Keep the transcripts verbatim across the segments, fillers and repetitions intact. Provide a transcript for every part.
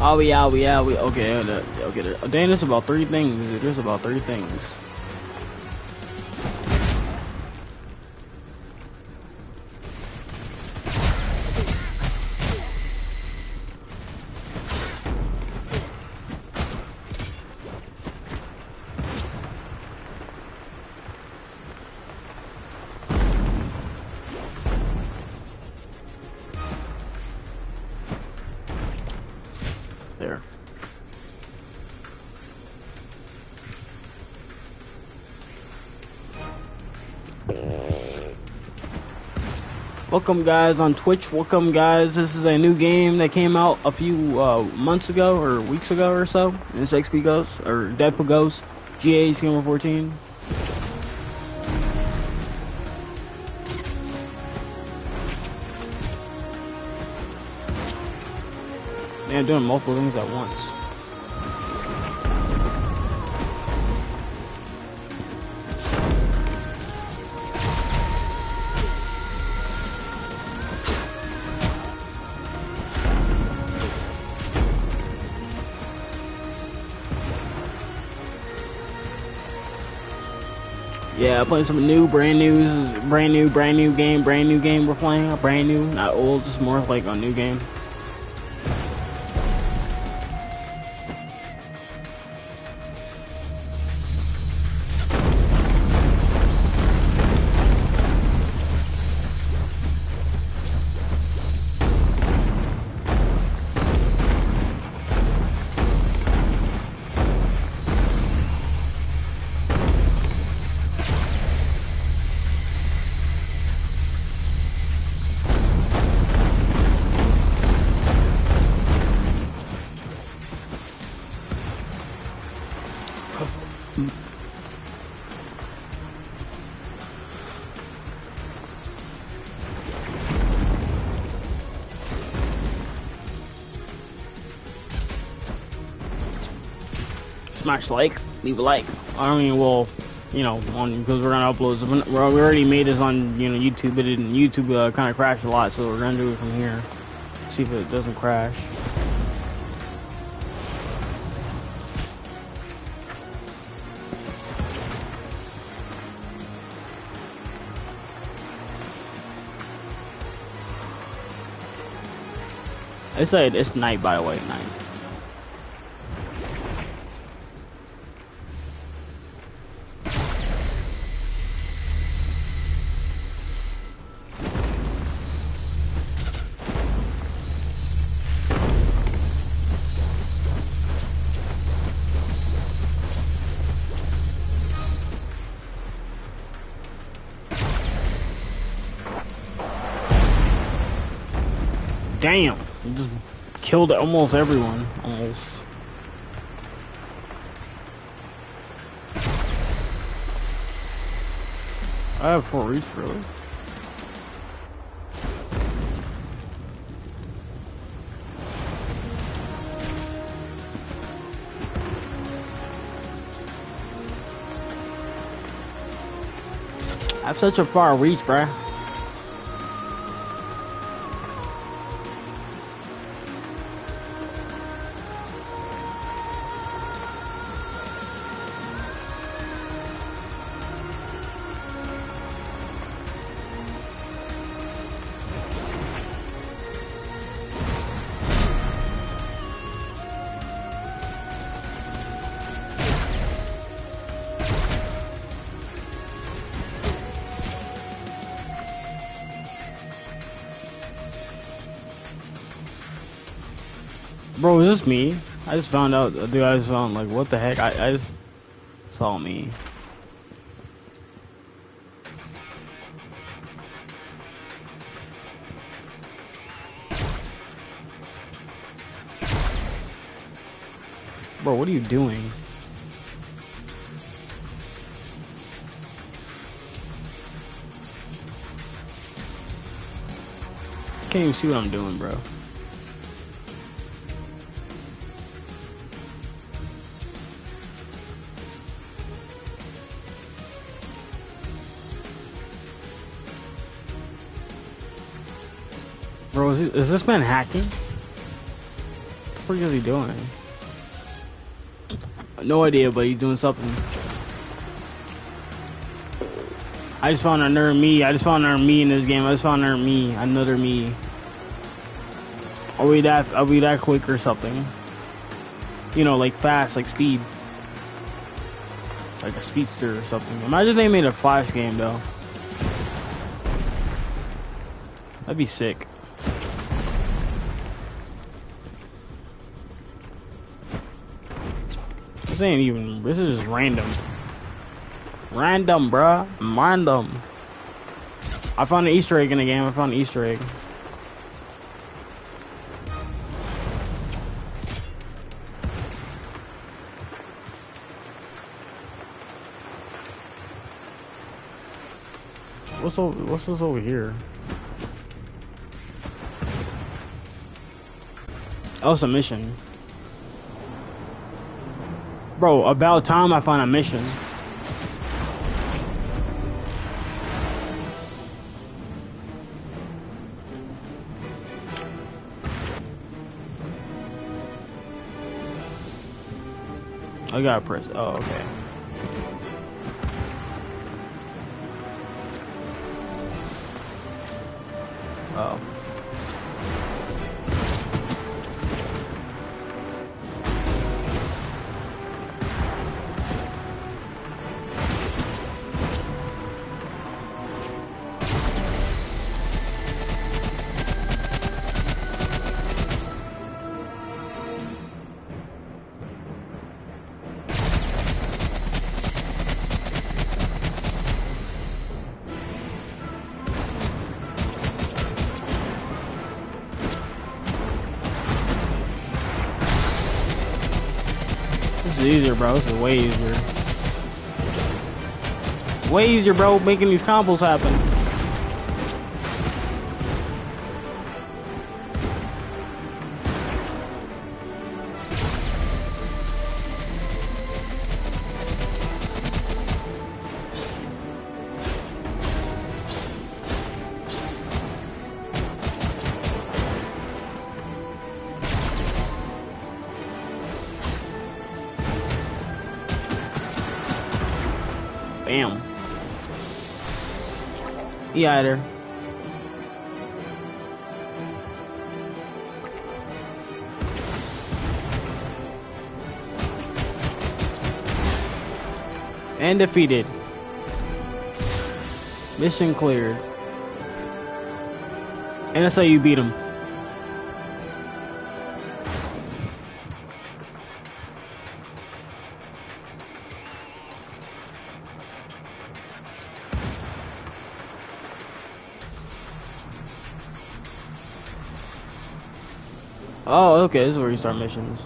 Oh yeah, we yeah we okay uh, okay. There, dang, there's about three things. There's about three things. There. Welcome guys on Twitch. Welcome guys. This is a new game that came out a few uh, months ago or weeks ago or so. It's X P Ghost or Deadpool Ghost. G A's Gamer fourteen. Man, doing multiple things at once. Yeah, playing some new, brand new, this is brand new, brand new game, brand new game we're playing. Brand new, not old, just more like a new game. Smash like, leave a like. I mean, well, you know, on because we're gonna upload. We already made this on you know YouTube, but it, YouTube uh, kind of crashed a lot, so we're gonna do it from here. See if it doesn't crash. It's like it's night, by the way, night. Damn, just killed almost everyone, almost. I have four reach, really. I have such a far reach, bruh. Bro, is this me? I just found out, dude, I just found, like, what the heck? I, I just saw me. Bro, what are you doing? I can't even see what I'm doing, bro. Bro, is, he, is this man hacking? frick is he doing? No idea, but he's doing something. I just found another me. I just found another me in this game. I just found another me. Another me. Are we that? Are we that quick or something? You know, like fast, like speed, like a speedster or something. Imagine they made a Flash game though. That'd be sick. This ain't even. This is just random. Random, bruh. Random. I found an Easter egg in the game. I found an Easter egg. What's over, what's this over here? Oh, it's a mission. Bro, about time I found a mission. I gotta press. Oh, okay. Oh. This is easier, bro. This is way easier. Way easier, bro, making these combos happen. Bam. Yeah, there. And defeated. Mission cleared. And that's how you beat him. Oh, okay, this is where you start missions.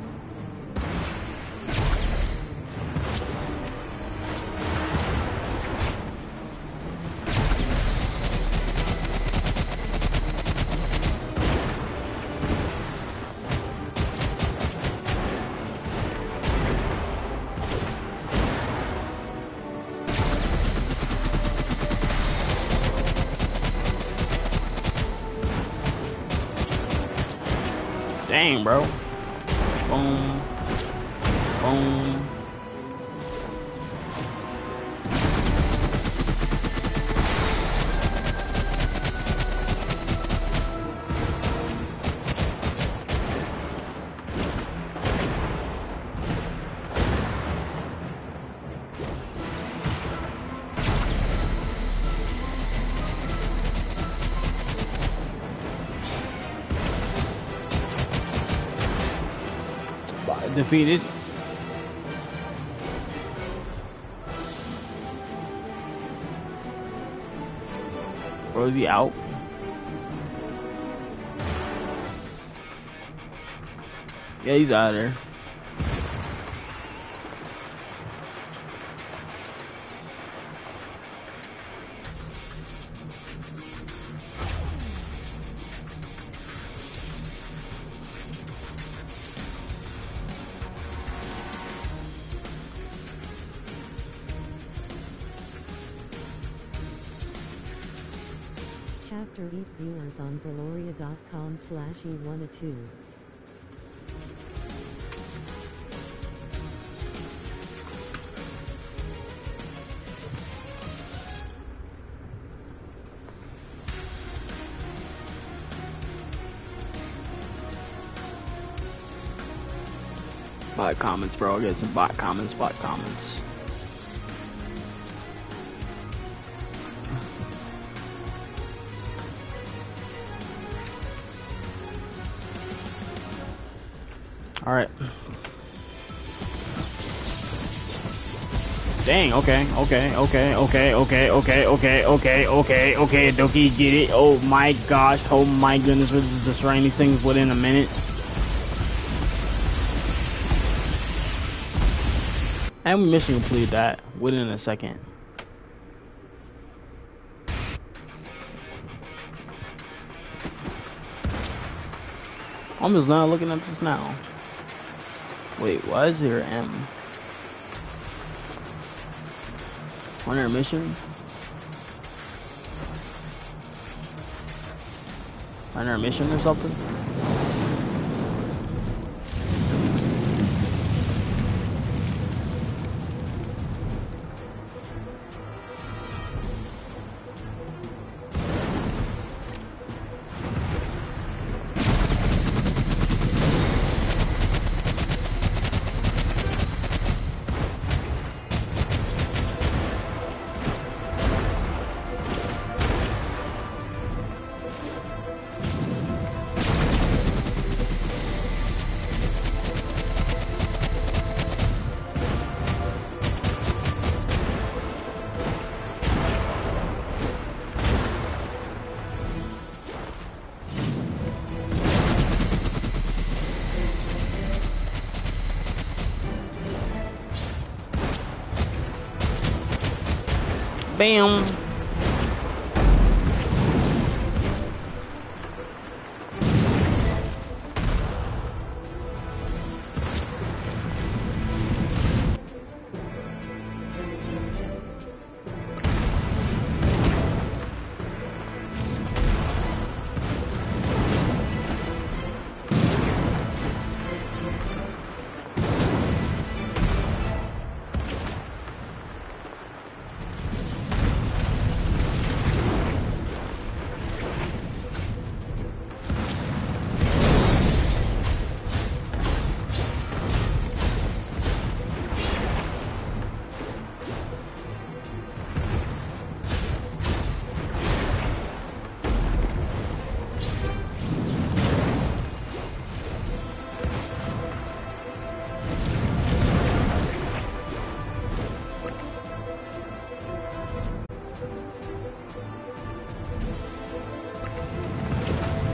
Dang, bro. Boom. Boom. Defeated. Or is he out? Yeah, he's out of there. Chapter eight viewers on Valoria dot com slash E one A two. Bot comments, bro. Get some bot comments, bot comments. All right. Dang, okay, okay, okay, okay, okay, okay, okay, okay, okay, okay, Doki, get it. Oh my gosh, oh my goodness, we're just destroying these things within a minute. And we mission complete that within a second. I'm just not looking at this now. Wait, why is there M? On our mission? On our mission or something? Bam!